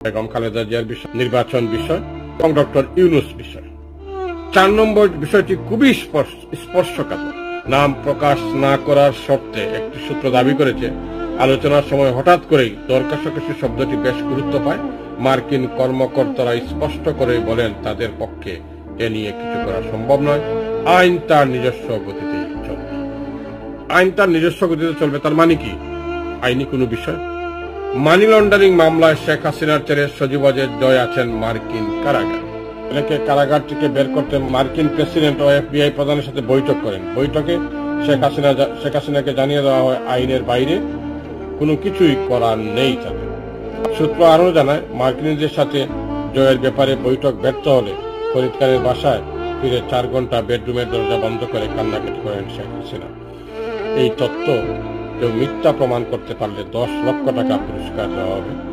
বেগম খালেদা জিয়ার বিষয়, নির্বাচন বিষয় এবং ডক্টর ইউনূস বিষয়। 4 নম্বর বিষয়টি খুবই স্পর্শকাতর। নাম প্রকাশ না করার শর্তে একটি সূত্র দাবি করেছে, আলোচনার সময় হঠাৎ করেই দর কষাকষি শব্দটি বেশ গুরুত্ব পায়। মার্কিন কর্মকর্তারা স্পষ্ট করে বলেন তাদের পক্ষে এ নিয়ে কিছু করা সম্ভব নয়। আইন তার নিজস্ব গতিতেই চলবে। আইন তার নিজস্ব গতিতে চলবে, তার মানে কি? আইনি কোনো বিষয়। মানি লন্ডারিং মামলায় শেখ হাসিনার ছেলে সজীব ওয়াজেদ জয় আছেন মার্কিন কারাগারে। এটাকে কারাগার থেকে বের করতে মার্কিন প্রেসিডেন্ট ও এফবিআই প্রধানের সাথে বৈঠক করেন। বৈঠকে শেখ হাসিনাকে জানিয়ে দেওয়া হয় আইনের বাইরে কোনো কিছুই করার নেই তাদের। সূত্র আরও জানায়, মার্কিনীদের সাথে জয়ের ব্যাপারে বৈঠক ব্যর্থ হলে ফরিদ খানের বাসায় ফিরে 4 ঘন্টা বেডরুমের দরজা বন্ধ করে কান্নাকাটি করেন শেখ হাসিনা। এই তথ্য কেউ মিথ্যা প্রমাণ করতে পারলে 10 লক্ষ টাকা পুরস্কার দেওয়া হবে।